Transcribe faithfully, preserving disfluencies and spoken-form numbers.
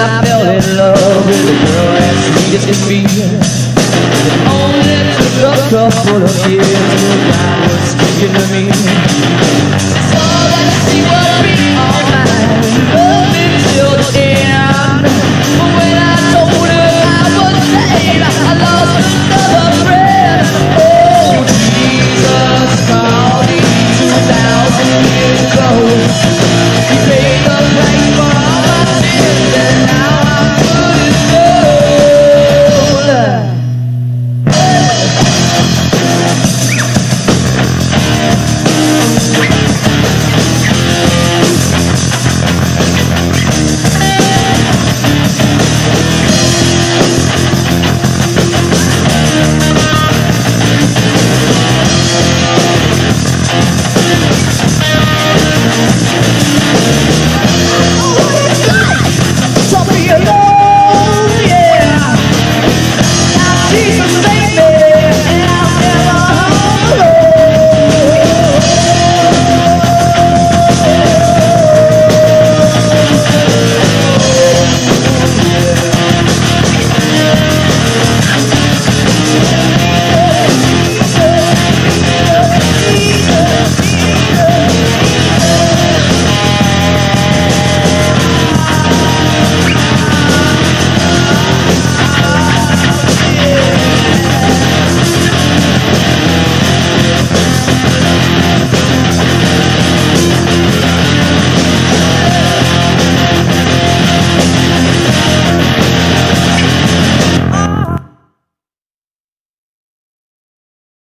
I fell in love with a girl as sweet as can be. It only took a couple of years till God was speaking to me. So let's see what we all find.